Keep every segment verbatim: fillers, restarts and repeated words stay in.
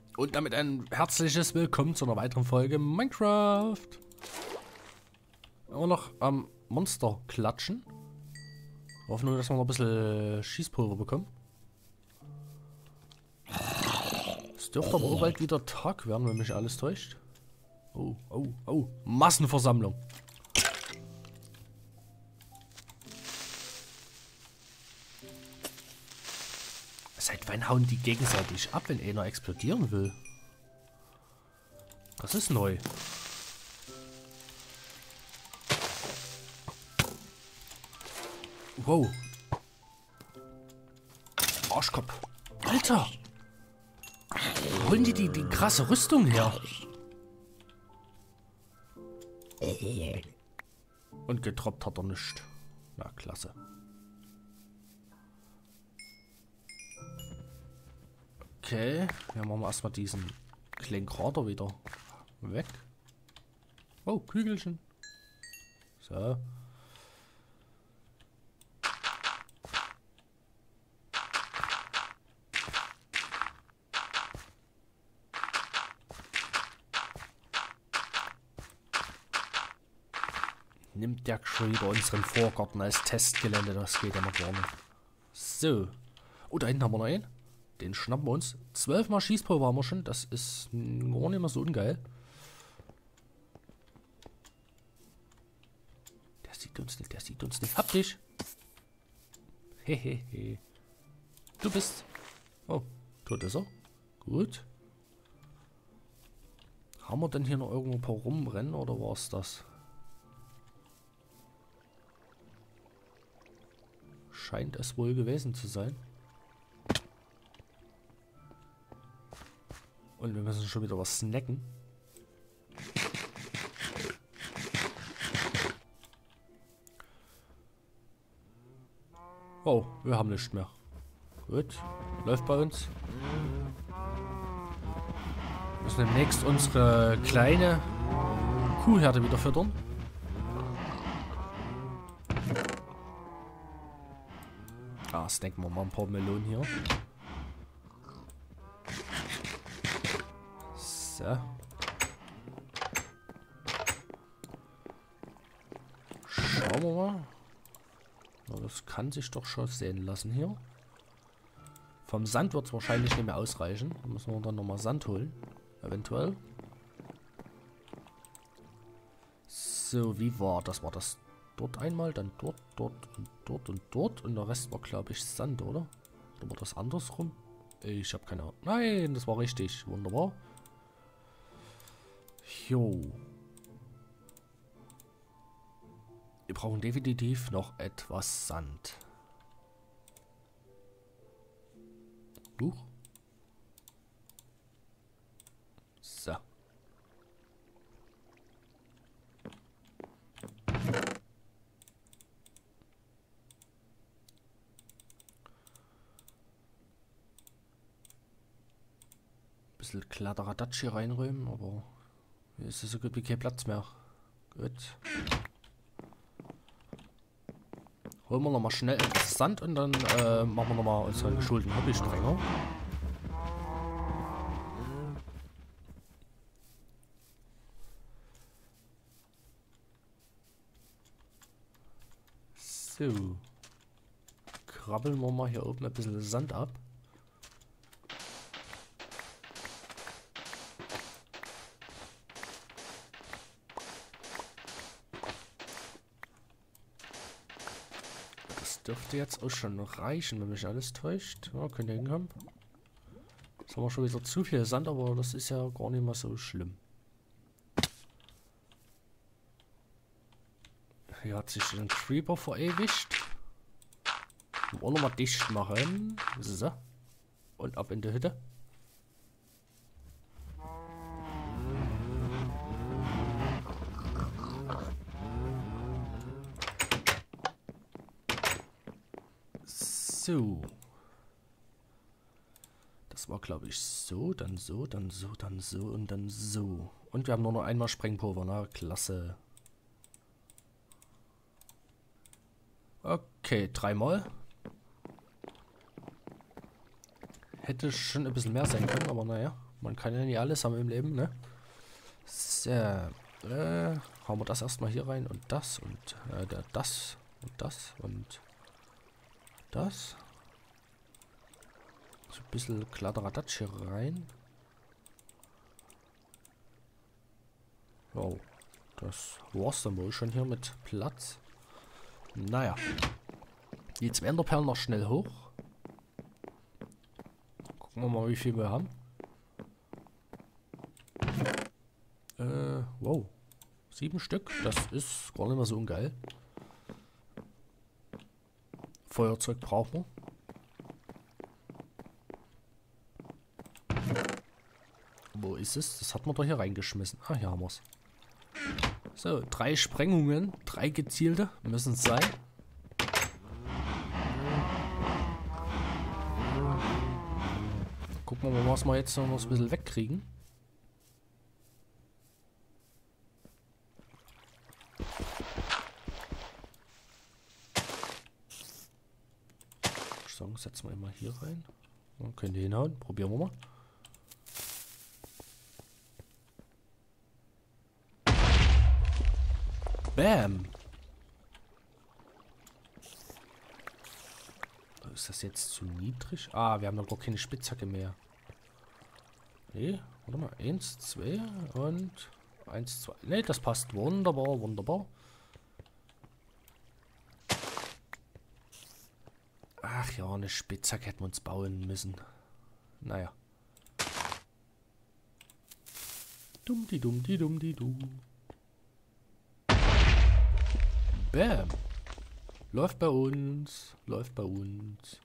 Und damit ein herzliches Willkommen zu einer weiteren Folge Minecraft. Immer noch am Monster klatschen. Wir hoffen nur, dass wir noch ein bisschen Schießpulver bekommen. Es dürfte aber auch bald wieder Tag werden, wenn mich alles täuscht. Oh, oh, oh. Massenversammlung. Seit wann hauen die gegenseitig ab, wenn einer explodieren will? Das ist neu. Wow. Arschkopf. Alter. Wo holen die, die die krasse Rüstung her? Und getroppt hat er nicht. Na, klasse. Okay, ja, machen wir erstmal diesen kleinen Krater wieder weg. Oh, Kügelchen. So. Nimmt der schon wieder unseren Vorgarten als Testgelände, das geht ja noch gar nicht. So. Oh, da hinten haben wir noch einen. Den schnappen wir uns. Zwölfmal Schießpulver haben wir schon. Das ist gar nicht mehr so ungeil. Der sieht uns nicht, der sieht uns nicht. Hab dich. Hehehe. Du bist. Oh, tot ist er. Gut. Haben wir denn hier noch irgendwo ein paar rumrennen oder war es das? Scheint es wohl gewesen zu sein. Und wir müssen schon wieder was snacken. Oh, wir haben nichts mehr. Gut, läuft bei uns. Wir müssen demnächst unsere kleine Kuhherde wieder füttern. Ah, snacken wir mal ein paar Melonen hier. So. Schauen wir mal. Na, das kann sich doch schon sehen lassen hier. Vom Sand wird es wahrscheinlich nicht mehr ausreichen. Da müssen wir dann nochmal Sand holen. Eventuell. So, wie war das? War das dort einmal, dann dort, dort und dort und dort. Und der Rest war, glaube ich, Sand, oder? Oder war das andersrum? Ich habe keine Ahnung. Nein, das war richtig. Wunderbar. Jo. Wir brauchen definitiv noch etwas Sand. Huch. So. Bisschen Kladderadatsch hier reinräumen, aber hier ist so gut wie kein Platz mehr. Gut. Holen wir nochmal schnell etwas Sand und dann äh, machen wir nochmal unseren geschulten Hobby-Sprenger. So. Krabbeln wir mal hier oben ein bisschen Sand ab. Dürfte jetzt auch schon noch reichen, wenn mich alles täuscht. Ja, könnte hinkommen. Jetzt haben wir schon wieder zu viel Sand, aber das ist ja gar nicht mal so schlimm. Hier hat sich ein Creeper verewigt. Wollen wir mal dicht machen. So. Und ab in die Hütte. So. Das war, glaube ich, so, dann so, dann so, dann so und dann so. Und wir haben nur noch einmal Sprengpulver, na, klasse. Okay, dreimal. hätte schon ein bisschen mehr sein können, aber naja, man kann ja nicht alles haben im Leben, ne? So, äh, hauen wir das erstmal hier rein und das und äh, das und das und das. So ein bisschen Kladderadatsch hier rein. Wow, das war's dann wohl schon hier mit Platz. Naja, die zwei Enderperlen noch schnell hoch. Gucken wir mal, wie viel wir haben. Äh, wow. Sieben Stück, das ist gar nicht mehr so ungeil. Feuerzeug brauchen wir. Wo ist es? Das hat man doch hier reingeschmissen. Ah, hier haben wir es. So, drei Sprengungen, drei gezielte müssen es sein. Gucken wir mal, was wir jetzt noch ein bisschen wegkriegen. So, setzen wir immer hier rein. Dann können die hinhauen. Probieren wir mal. Bam! Ist das jetzt zu niedrig? Ah, wir haben noch gar keine Spitzhacke mehr. Nee, warte mal. Eins, zwei und eins, zwei. Nee, das passt. Wunderbar, wunderbar. Ach ja, eine Spitzhacke hätten wir uns bauen müssen. Naja. Dumm, die dumm, die dumm, die du. Bam. Läuft bei uns. Läuft bei uns.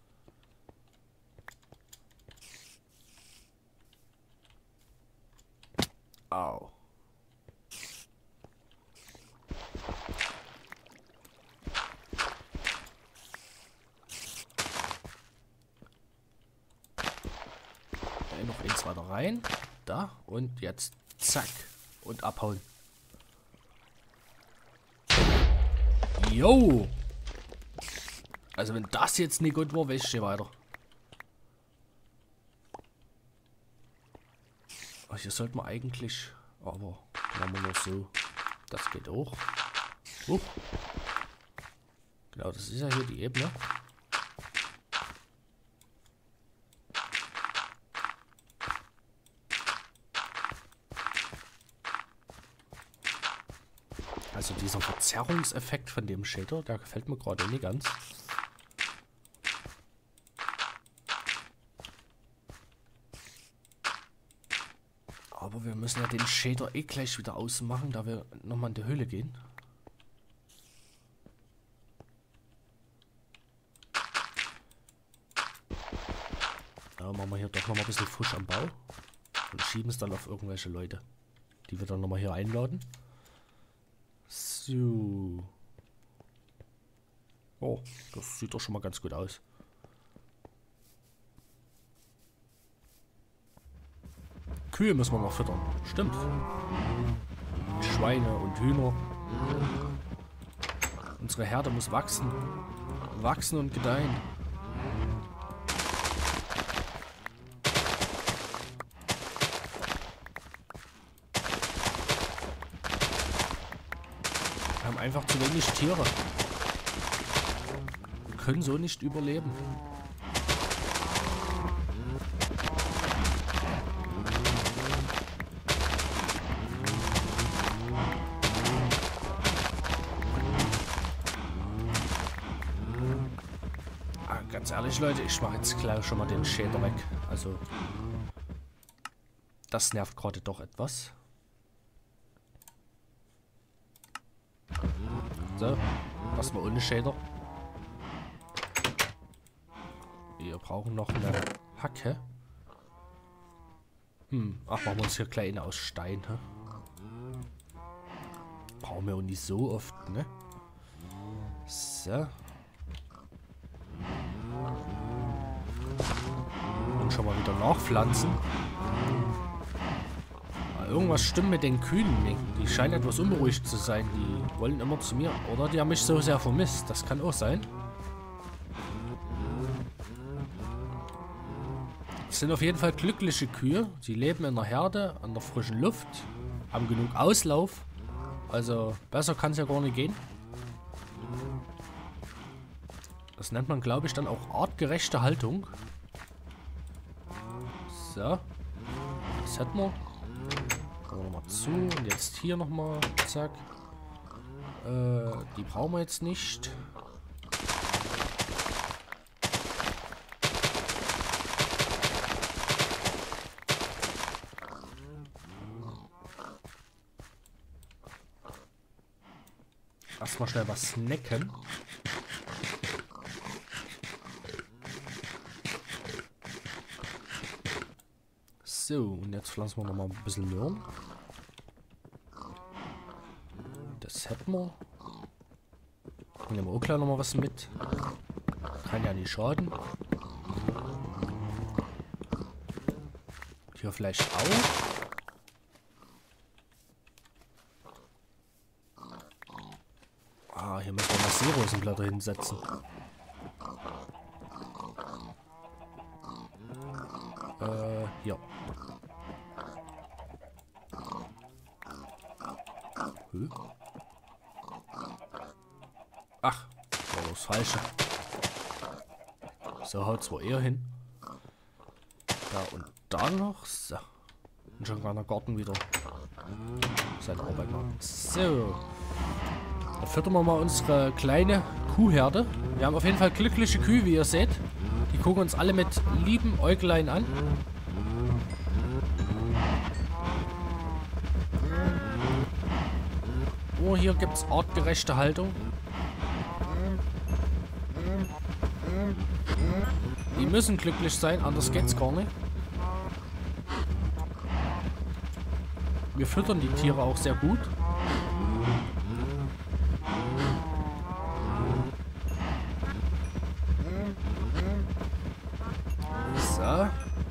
Au. Äh, noch eins weiter rein. Da. Und jetzt zack. Und abhauen. Jo! Also wenn das jetzt nicht gut war, weiß ich weiter. Ach, hier sollte man eigentlich... Aber machen wir noch so. Das geht auch. Uh. Genau, das ist ja hier die Ebene. Also dieser Verzerrungseffekt von dem Shader, der gefällt mir gerade nicht ganz. Aber wir müssen ja den Shader eh gleich wieder ausmachen, da wir nochmal in die Höhle gehen. Da machen wir hier doch nochmal ein bisschen frisch am Bau. Und schieben es dann auf irgendwelche Leute, die wir dann nochmal hier einladen. So. Oh, das sieht doch schon mal ganz gut aus. Kühe müssen wir noch füttern. Stimmt. Schweine und Hühner. Unsere Herde muss wachsen. Wachsen und gedeihen. Wir haben einfach zu wenig Tiere. Wir können so nicht überleben. Ah, ganz ehrlich, Leute, ich mache jetzt gleich schon mal den Shader weg. Also, das nervt gerade doch etwas. So, erstmal ohne Shader. Wir brauchen noch eine Hacke. Hm, ach, machen wir uns hier kleine aus Stein, hä? Brauchen wir auch nicht so oft, ne? So. Und schon mal wieder nachpflanzen. Irgendwas stimmt mit den Kühen nicht. Die scheinen etwas unberuhigt zu sein. Die wollen immer zu mir. Oder die haben mich so sehr vermisst. Das kann auch sein. Das sind auf jeden Fall glückliche Kühe. Sie leben in der Herde, an der frischen Luft, haben genug Auslauf. Also besser kann es ja gar nicht gehen. Das nennt man, glaube ich, dann auch artgerechte Haltung. So. Das hätten wir. Gehen wir nochmal zu. Und jetzt hier nochmal. Zack. Äh, die brauchen wir jetzt nicht. Erstmal schnell was snacken. So, und jetzt pflanzen wir noch mal ein bisschen Möhren. Das hätten wir. Nehmen wir auch gleich noch mal was mit. Kann ja nicht schaden. Hier vielleicht auch. Ah, hier müssen wir mal Seerosenblätter hinsetzen. Äh, hier. Hm? Ach, das war das Falsche. So haut zwar eher hin. Da und da noch. So. Und schon kann der Garten wieder seine Arbeit machen. So. Dann füttern wir mal unsere kleine Kuhherde. Wir haben auf jeden Fall glückliche Kühe, wie ihr seht. Die gucken uns alle mit lieben Äuglein an. Oh, hier gibt es artgerechte Haltung. Die müssen glücklich sein, anders geht's gar nicht. Wir füttern die Tiere auch sehr gut. So.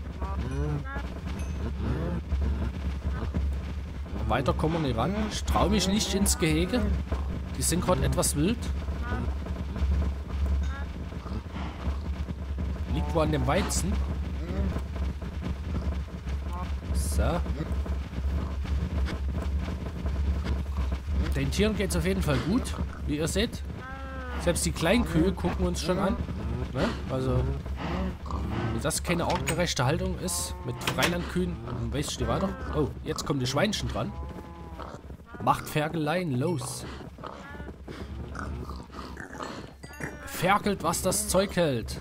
Weiter kommen wir nicht ran. Ich traue mich nicht ins Gehege. Die sind gerade etwas wild. Liegt wo an dem Weizen. So. Den Tieren geht es auf jeden Fall gut, wie ihr seht. Selbst die Kleinkühe gucken uns schon an. Ne? Also, wenn das keine artgerechte Haltung ist, mit Freilandkühen, dann weiß ich nicht weiter. Oh, jetzt kommen die Schweinchen dran. Macht Ferkeleien los. Ferkelt, was das Zeug hält.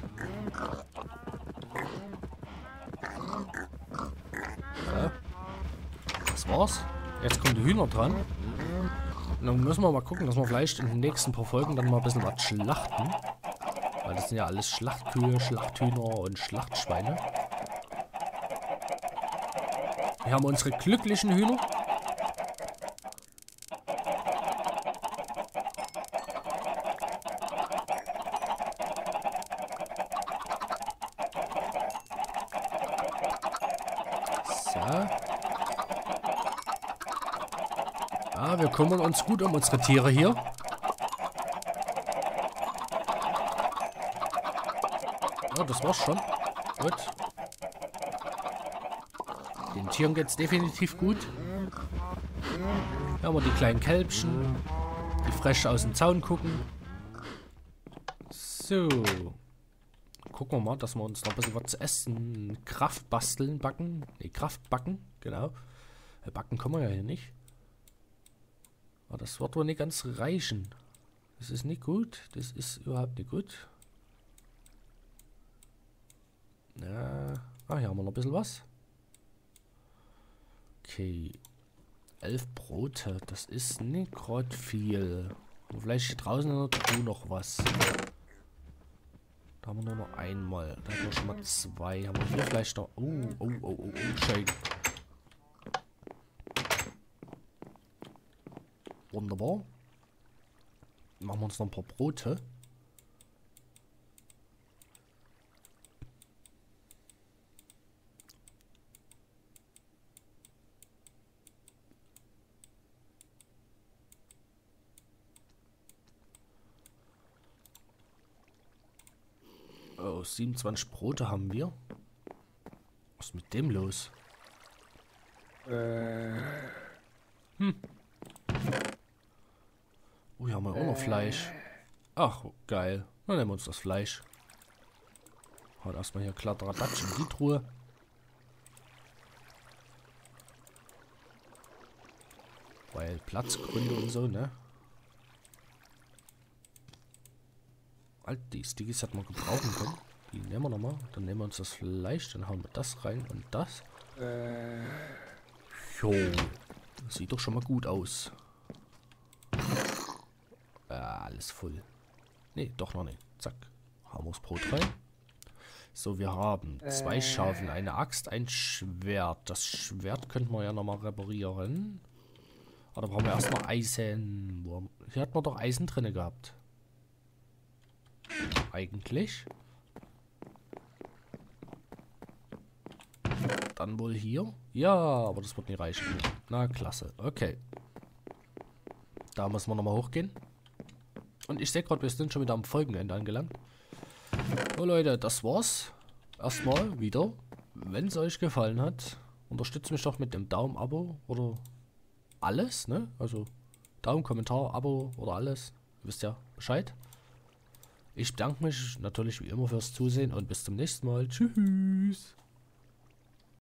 Ja. Das war's. Jetzt kommen die Hühner dran. Und dann müssen wir mal gucken, dass wir vielleicht in den nächsten paar Folgen dann mal ein bisschen was schlachten. Weil das sind ja alles Schlachtkühe, Schlachthühner und Schlachtschweine. Hier haben wir unsere glücklichen Hühner. So. Ja, wir kümmern uns gut um unsere Tiere hier. Ja, das war's schon. Gut. Den Tieren geht's definitiv gut. Hier haben wir die kleinen Kälbchen, die frisch aus dem Zaun gucken. So. Gucken wir mal, dass wir uns noch ein bisschen was zu essen, Kraft basteln, backen. Ne, Kraft backen, genau. Backen können wir ja hier nicht. Aber das wird wohl nicht ganz reichen. Das ist nicht gut. Das ist überhaupt nicht gut. Ja. Ah, hier haben wir noch ein bisschen was. Okay. Elf Brote. Das ist nicht gerade viel. Und vielleicht hier draußen in der Truhe noch was. Da haben wir nur noch einmal. Da haben wir schon mal zwei. Haben wir hier vielleicht noch. Oh, oh, oh, oh, oh, schön. Wunderbar. Machen wir uns noch ein paar Brote. Oh, siebenundzwanzig Brote haben wir. ist mit dem los? Hm. Oh, hier haben wir auch noch Fleisch. Ach, geil. Dann nehmen wir uns das Fleisch. Haut erstmal hier Kladderadatsch in die Truhe. Weil Platzgründe und so, ne? Alt, die Stickies hätten wir gebrauchen können. Die nehmen wir nochmal. Dann nehmen wir uns das Fleisch, dann hauen wir das rein und das. Jo. Sieht doch schon mal gut aus. Ja, alles voll. Ne, doch noch nicht. Zack. Haben wir das Brot rein. So, wir haben zwei Schafen, eine Axt, ein Schwert. Das Schwert könnten wir ja nochmal reparieren. Aber da brauchen wir erstmal Eisen. Wo haben, hier hat man doch Eisen drin gehabt. Eigentlich. Dann wohl hier. Ja, aber das wird nicht reichen. Na, klasse. Okay. Da müssen wir nochmal hochgehen. Und ich sehe gerade, wir sind schon wieder am Folgenende angelangt. So Leute, das war's. Erstmal wieder. Wenn es euch gefallen hat, unterstützt mich doch mit dem Daumen, Abo oder alles, ne? Also Daumen, Kommentar, Abo oder alles. Ihr wisst ja Bescheid. Ich bedanke mich natürlich wie immer fürs Zusehen und bis zum nächsten Mal. Tschüss.